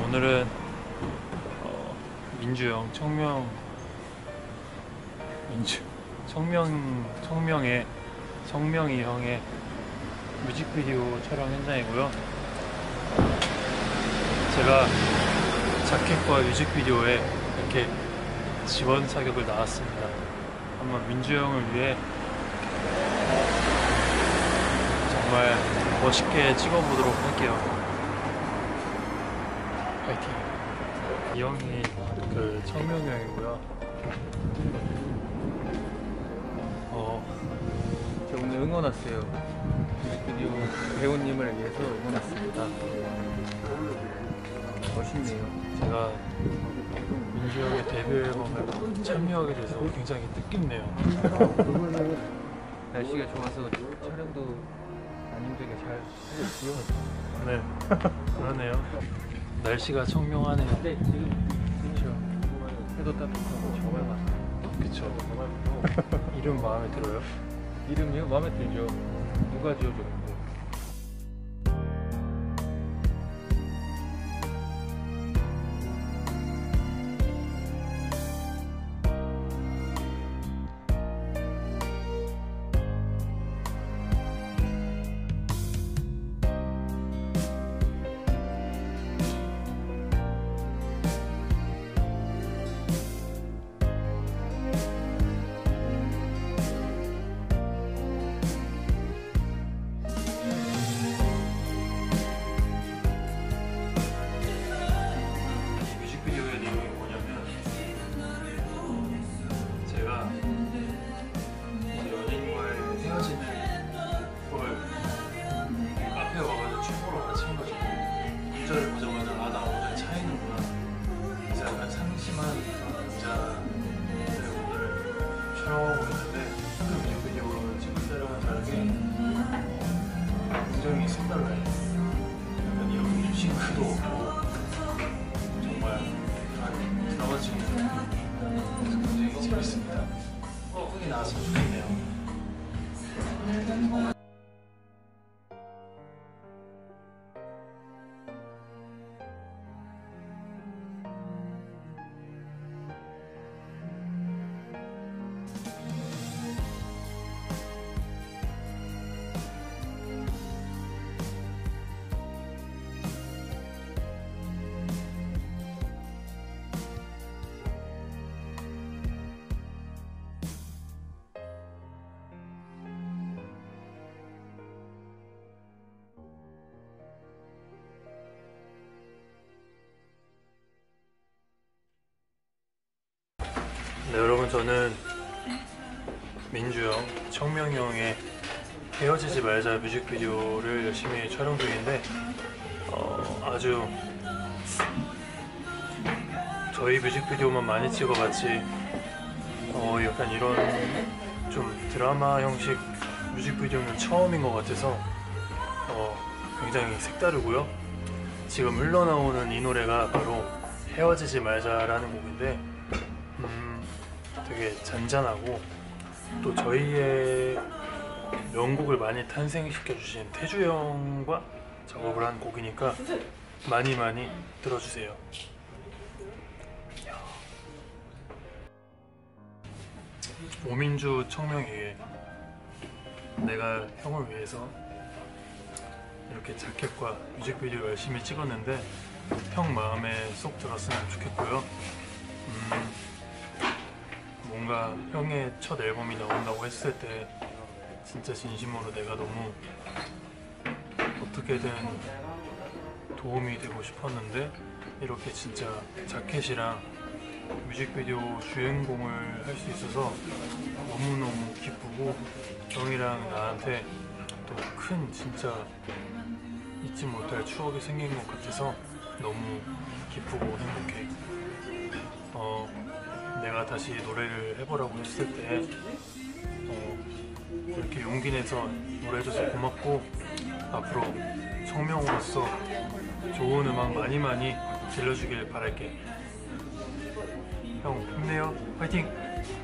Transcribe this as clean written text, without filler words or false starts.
오늘은 민주형 청명이 형의 뮤직비디오 촬영 현장이고요. 제가 자켓과 뮤직비디오에 이렇게 지원 사격을 나왔습니다. 한번 민주 형을 위해 정말 멋있게 찍어보도록 할게요. 파이팅! 이 형이 그 청명이 형이고요. 제가 오늘 응원 왔어요. 뮤직비디오 배우님을 위해서 응원 왔습니다. 멋있네요. 제가 민주 형의 데뷔 앨범에 참여하게 돼서 굉장히 뜻깊네요. 날씨가 좋아서 촬영도 안 힘들게 잘 하셨지요? 네, 그러네요. 날씨가 청명하네요. 네, 지금 그렇죠. 해도 따뜻하고 정말 많아요. 그쵸. 이름 마음에 들어요? 이름이요? 마음에 들죠. 누가 지어줬는데? 문자를 보자마자 아, 나 오늘 차이는구나. 그래서 약간 상심한 남자들의 오늘 촬영하고 있는데 그 뮤직비디오로 찍을 때랑은 다르게 굉장히 색달라요. 약간 이런 싱크도 없고 정말 드라마 찍는 그래서 굉장히 재밌습니다. 흥이 나왔으면 좋겠네요. 네, 여러분, 저는 민주 형, 청명이 형의 헤어지지 말자 뮤직비디오를 열심히 촬영 중인데 아주 저희 뮤직비디오만 많이 찍어봤지 약간 이런 좀 드라마 형식 뮤직비디오는 처음인 것 같아서 굉장히 색다르고요. 지금 흘러나오는 이 노래가 바로 헤어지지 말자라는 곡인데 되게 잔잔하고 또 저희의 명곡을 많이 탄생시켜주신 태주 형과 작업을 한 곡이니까 많이 들어주세요. 오민주 청명이에 내가 형을 위해서 이렇게 자켓과 뮤직비디오 열심히 찍었는데 형 마음에 쏙 들었으면 좋겠고요. 뭔가 형의 첫 앨범이 나온다고 했을 때 진짜 진심으로 내가 너무 어떻게든 도움이 되고 싶었는데 이렇게 진짜 자켓이랑 뮤직비디오 주인공을 할 수 있어서 너무너무 기쁘고 형이랑 나한테 또 큰 진짜 잊지 못할 추억이 생긴 것 같아서 너무 기쁘고 행복해. 내가 다시 노래를 해보라고 했을 때 이렇게 용기 내서 노래해줘서 고맙고 앞으로 청명으로서 좋은 음악 많이 들려주길 바랄게. 형 힘내요. 화이팅!